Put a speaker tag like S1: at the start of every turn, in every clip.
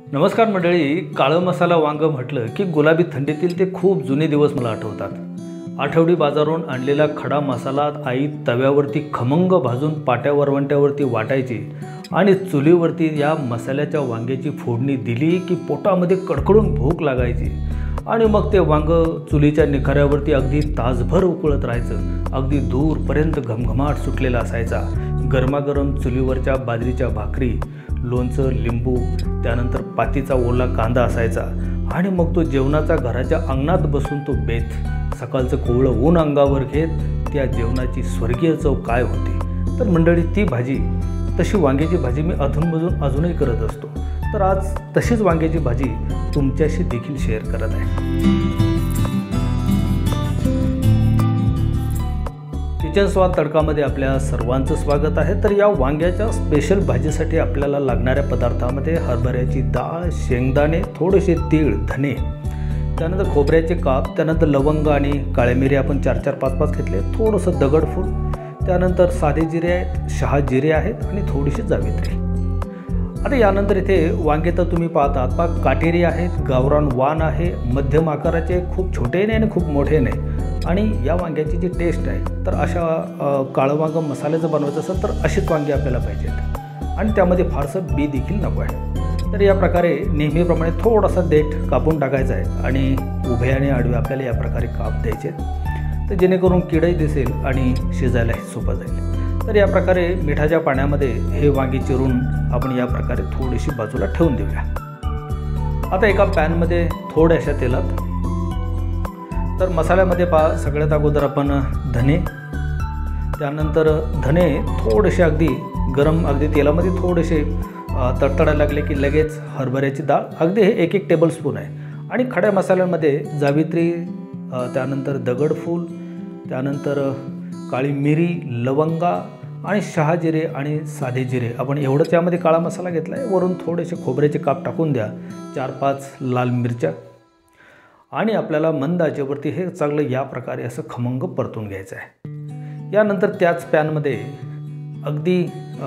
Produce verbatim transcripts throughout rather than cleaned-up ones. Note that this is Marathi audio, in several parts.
S1: नमस्कार मंडळी, काळं मसाला वांग म्हटलं की गुलाबी थंडीतील ते खूप जुने दिवस मला आठवतात। आठवडी बाजारून आणलेला खडा मसाला आई तव्यावरती खमंग भाजून पाट्या वरवंट्यावरती वाटायची आणि चुलीवरती या मसाल्याच्या वांग्याची फोडणी दिली की पोटामध्ये कडकडून भूक लागायची आणि मग ते वांग चुलीच्या निखाऱ्यावरती अगदी तासभर उकळत राहायचं। अगदी दूरपर्यंत घमघमाट सुटलेला असायचा। गरमागरम चुलीवरच्या बाजरीच्या भाकरी, लोणचं, लिंबू, त्यानंतर पातीचा ओला कांदा असायचा आणि मग तो जेवणाचा घराच्या अंगणात बसून तो बेत सकाळचं कोवळं ऊन अंगावर घेत त्या जेवणाची स्वर्गीय चव काय होती। तर मंडळी, ती भाजी, तशी वांग्याची भाजी मी अधूनमधून अजूनही करत असतो। तर आज तशीच वांग्याची भाजी तुमच्याशी देखील शेअर करत आहे। किचन स्वाद तडकामध्ये आपल्या सर्वांचं स्वागत आहे। तर या वांग्याच्या स्पेशल भाजीसाठी आपल्याला लागणाऱ्या पदार्थामध्ये हरभऱ्याची डाळ, शेंगदाणे, थोडेसे तीळ, धने, त्यानंतर खोबऱ्याचे काप, त्यानंतर लवंग आणि काळे मिरे आपण चार चार पाच पाच घेतले, थोडंसं दगडफूल, त्यानंतर साधे जिरे आहेत, शहा जिरे आहेत आणि थोडीशी जावित्री। आता यानंतर इथे वांगे तर तुम्ही पाहता पा काटेरी आहेत, गावरान वाण आहे, मध्यम आकाराचे, खूप छोटे नाही आणि खूप मोठे नाही। आणि या वांग्याची जी टेस्ट आहे तर अशा काळं वांग मसाल्याचं बनवायचं असेल तर अशीच वांगी आपल्याला पाहिजेत आणि त्यामध्ये फारसं बी देखील नको आहे। तर या प्रकारे नेहमीप्रमाणे थोडासा देठ कापून टाकायचा आहे आणि उभे आणि आडवे आपल्याला या प्रकारे काप द्यायचे, तर जेणेकरून किडही दिसेल आणि शिजायलाही सोपं जाईल। तर या प्रकारे मिठाच्या पाण्यामध्ये हे वांगी चिरून आपण या प्रकारे थोडीशी बाजूला ठेवून देऊया। आता एका पॅनमध्ये थोड्याशा तेलात, तर मसाल्यामध्ये पा सगळ्यात अगोदर आपण धने, त्यानंतर धने थोडेसे अगदी गरम अगदी तेलामध्ये थोडेसे तडतडायला लागले की लगेच हरभऱ्याची डाळ, अगदी हे एक एक टेबलस्पून आहे, आणि खड्या मसाल्यांमध्ये जावित्री, त्यानंतर दगडफूल, त्यानंतर काळी मिरी, लवंगा आणि शहा जिरे आणि साधे जिरे, आपण एवढंच यामध्ये काळा मसाला घेतला आहे। वरून थोडेसे खोबऱ्याचे काप टाकून द्या, चार पाच लाल मिरच्या, आणि आपल्याला मंद आचेवरती हे चांगलं या प्रकारे असं खमंग परतून घ्यायचं आहे। यानंतर त्याच पॅनमध्ये अगदी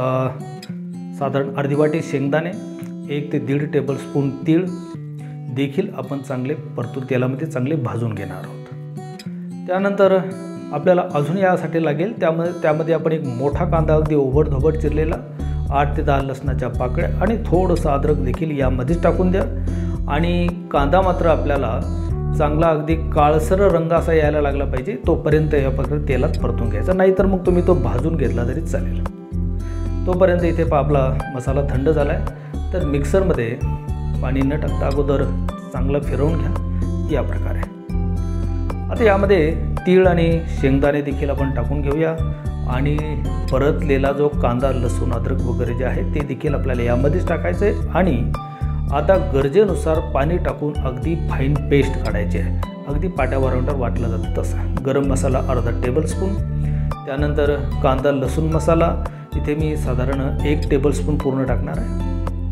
S1: साधारण अर्धी वाटी शेंगदाणे, एक ते दीड टेबलस्पून तीळ देखील आपण चांगले परतून तेलामध्ये चांगले भाजून घेणार आहोत। त्यानंतर आपल्याला अजून यासाठी लागेल त्यामध्ये त्यामध्ये आपण एक मोठा कांदा अगदी ओबडधोबड चिरलेला, आठ ते दहा लसणाच्या पाकळ्या आणि थोडंसं अद्रक देखील यामध्येच टाकून द्या। आणि कांदा मात्र आपल्याला चांगला अगदी काळसर रंग असा यायला लागला पाहिजे, तोपर्यंत या प्रकारे तेलात परतून घ्यायचा, नाहीतर मग तुम्ही तो भाजून घेतला तरी चालेल। तोपर्यंत इथे पा आपला मसाला थंड झाला आहे, तर मिक्सरमध्ये पाणी न टाकता अगोदर चांगलं फिरवून घ्या या प्रकारे। आता यामध्ये तीळ आणि शेंगदाणे देखील आपण टाकून घेऊया आणि परतलेला जो कांदा, लसूण, अद्रक वगैरे जे आहे ते देखील आपल्याला यामध्येच टाकायचं आहे। आणि आता गरजेनुसार पाणी टाकून अगदी फाईन पेस्ट काढायची आहे, अगदी पाट्या वरवंट्यावर वाटला जातं तसा। गरम मसाला अर्धा टेबलस्पून, त्यानंतर कांदा लसूण मसाला इथे मी साधारण एक टेबलस्पून पूर्ण टाकणार आहे,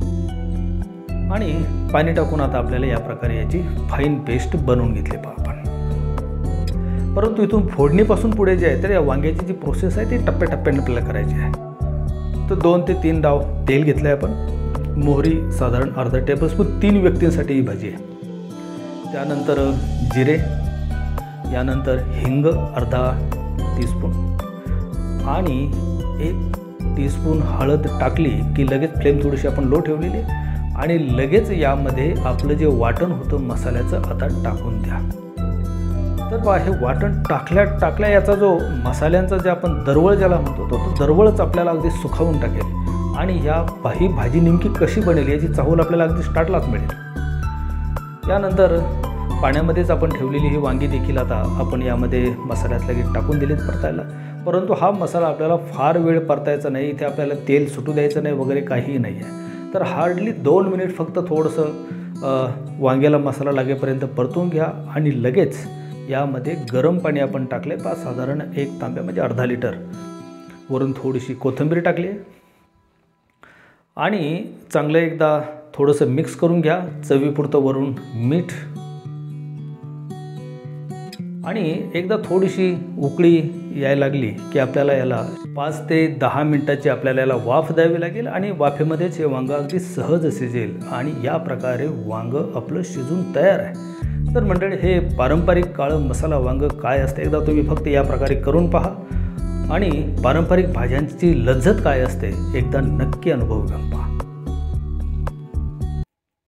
S1: आणि पाणी टाकून आता आपल्याला या प्रकारे याची फाईन पेस्ट बनवून घेतली पहा आपण। परंतु इथून फोडणीपासून पुढे जे आहे तर या वांग्याची जी प्रोसेस आहे ती टप्प्याटप्प्याने आपल्याला करायची आहे। तर दोन ते तीन डाव तेल घेतलं आहे आपण, मोहरी साधारण अर्धा टेबलस्पून, तीन व्यक्तींसाठी ही भाजी आहे। त्यानंतर जिरे, यानंतर हिंग अर्धा टीस्पून, आणि एक टीस्पून हळद टाकली की लगेच फ्लेम थोडीशी आपण लो ठेवलेली, आणि लगेच यामध्ये आपलं जे वाटण होतं मसाल्याचं आता टाकून द्या। तर बा हे वाटण टाकल्या टाकल्या याचा जो मसाल्यांचा जे आपण दरवळ ज्याला म्हणतो तो तो दरवळच आपल्याला अगदी सुखावून टाकेल, आणि ह्या ही भाजी नेमकी कशी बनेल याची चाहूल आपल्याला अगदी स्टार्टलाच मिळेल। यानंतर पाण्यामध्येच आपण ठेवलेली ही वांगी देखील आता आपण यामध्ये मसाल्यात लगेच टाकून दिलीत परतायला, परंतु हा मसाला आपल्याला फार वेळ परतायचा नाही, इथे आपल्याला तेल सुटू द्यायचं नाही वगैरे काहीही नाही आहे। तर हार्डली दोन मिनिट फक्त थोडंसं वांग्याला मसाला लागेपर्यंत परतून घ्या, आणि लगेच यामध्ये गरम पाणी आपण टाकले पा साधारण एक तांब्या म्हणजे अर्धा लिटर, वरून थोडीशी कोथिंबीर टाकली आणि चांगलं एकदा थोडंसं मिक्स करून घ्या। चवीपुरतं वरून मीठ, आणि एकदा थोडीशी उकळी यायला लागली की आपल्याला याला पाच ते दहा मिनिटाची आपल्याला याला वाफ द्यावी लागेल आणि वाफेमध्येच हे वांगं अगदी सहज शिजेल आणि या प्रकारे वांगं आपलं शिजून तयार आहे। तर मंडळी, हे पारंपरिक काळं मसाला वांगं काय असते एकदा तुम्ही फक्त या प्रकारे करून पहा आणि पारंपरिक भाज्यांची लज्जत काय असते एकदा नक्की अनुभव घेऊन पहा।